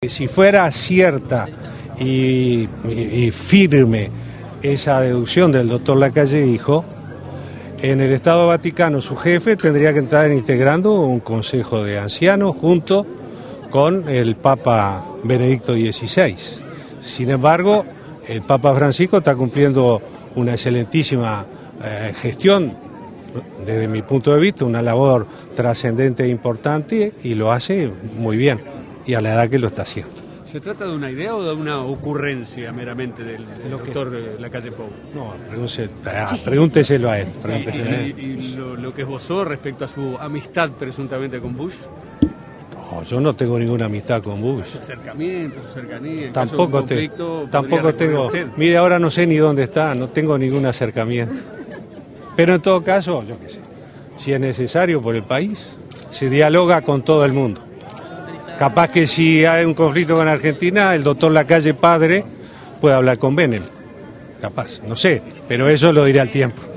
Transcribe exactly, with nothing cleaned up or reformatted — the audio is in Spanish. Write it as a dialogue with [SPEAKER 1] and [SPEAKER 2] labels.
[SPEAKER 1] Si fuera cierta y, y, y firme esa deducción del doctor Lacalle Hijo, en el Estado Vaticano su jefe tendría que entrar integrando un consejo de ancianos junto con el Papa Benedicto dieciséis. Sin embargo, el Papa Francisco está cumpliendo una excelentísima eh, gestión, desde mi punto de vista, una labor trascendente e importante, y lo hace muy bien, y a la edad que lo está haciendo.
[SPEAKER 2] ¿Se trata de una idea o de una ocurrencia meramente del, del doctor que... Lacalle Pou?
[SPEAKER 1] No, pregúntese, ah, pregúnteselo a él. Pregúnteselo
[SPEAKER 2] ¿Y,
[SPEAKER 1] a él.
[SPEAKER 2] y, y lo, lo que esbozó respecto a su amistad presuntamente con Bush?
[SPEAKER 1] No, yo no tengo ninguna amistad con Bush.
[SPEAKER 2] Su acercamiento, su cercanía. En
[SPEAKER 1] tampoco
[SPEAKER 2] caso de un
[SPEAKER 1] te, tampoco tengo.
[SPEAKER 2] Usted.
[SPEAKER 1] Mire, ahora no sé ni dónde está, no tengo ningún acercamiento. Pero en todo caso, yo qué sé, si es necesario por el país, se dialoga con todo el mundo. Capaz que si hay un conflicto con Argentina, el doctor Lacalle padre puede hablar con Menem. Capaz, no sé, pero eso lo dirá el tiempo.